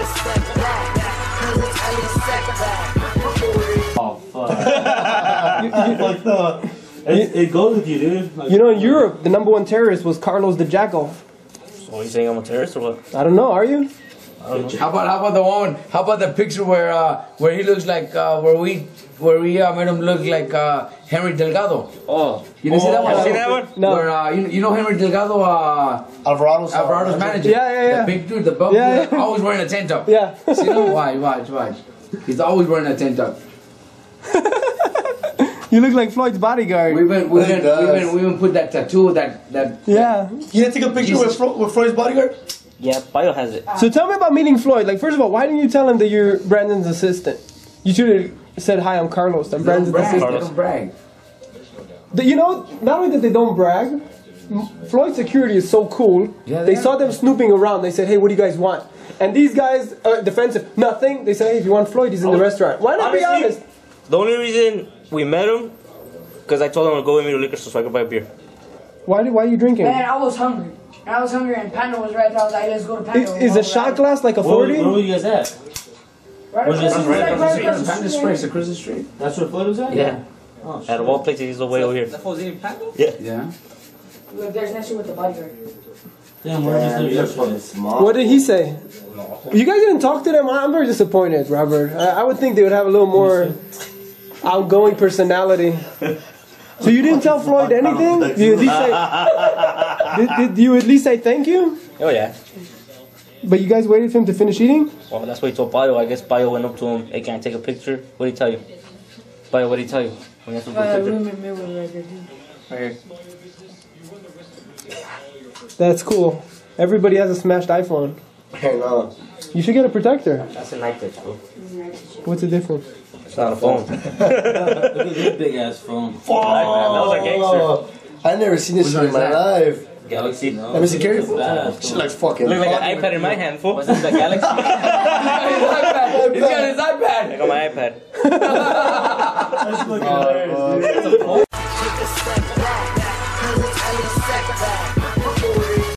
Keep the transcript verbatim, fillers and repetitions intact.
Oh fuck. It, it goes with you, dude. Like, you know, in Europe, the number one terrorist was Carlos the Jackal. So you saying I'm a terrorist or what? I don't know. Are you? I don't know. How about how about the one? How about the picture where uh, where he looks like uh, where we where we uh, made him look like uh, Henry Delgado? Oh, you didn't see that one? You seen that one? No. Where uh, you, you know Henry Delgado, uh, Alvarado's, Alvarado's manager. Yeah, yeah, yeah. The big dude, the bum, Yeah, dude, yeah. always wearing a tent top. Yeah. See him? Watch, watch, watch. He's always wearing a tent top. You look like Floyd's bodyguard. We've been we've He been, does. we've been we've been put that tattoo that that. Yeah. You didn't take a picture with, Fro with Floyd's bodyguard? Yeah, Bio has it. So tell me about meeting Floyd. Like, first of all, why didn't you tell him that you're Brandon's assistant? You should have said, "Hi, I'm Carlos. I'm Brandon's Brag, assistant." they don't brag. The- You know, not only that they don't brag, M- Floyd's security is so cool. Yeah, they they saw are. them snooping around. They said, "Hey, what do you guys want?" And these guys are defensive. Nothing. They say, "Hey, if you want Floyd, he's in the restaurant." Why not be Honestly, honest? The only reason we met him, because I told him to go with me to liquor store so I could buy a beer. Why? do- Why are you drinking? Man, I was hungry. And I was hungry and Panda was right there. I was like, let's go to Panda. Is, is a shot glass like a where, forty? where were you guys at? Right, Was right, this right, right right, across the right across the Panda street. Springs, across the street. That's where Floyd was at? Yeah. Oh, shit. Out of all places, he's way over here. That was in Pando? Yeah. Yeah. Look, there's an issue with the bodyguard. Damn, we're just there yesterday. What did he say? You guys didn't talk to them? I'm very disappointed, Robert. I, I would think they would have a little more outgoing personality. So you didn't tell Floyd anything? Did you at least say, did, did you at least say thank you? Oh, yeah. But you guys waited for him to finish eating? Well, that's what he told Bio. I guess Bio went up to him, hey, can I take a picture? What did he tell you? Bio, what did he tell you? When he asked him for a Uh, picture? room and mirror right there, too. Right here. That's cool. Everybody has a smashed iPhone. Hey, no. You should get a protector. That's a night touch, bro. What's the difference? It's not a phone. Look at this big ass phone. That was a gangster. I never seen this shit in my life. Galaxy. Let me see, carry. Bad. Shit looks fucking. Look like an iPad in my hand, fool. Was this the Galaxy? He's got his iPad. I got my iPad. That's fucking hilarious, dude. It's a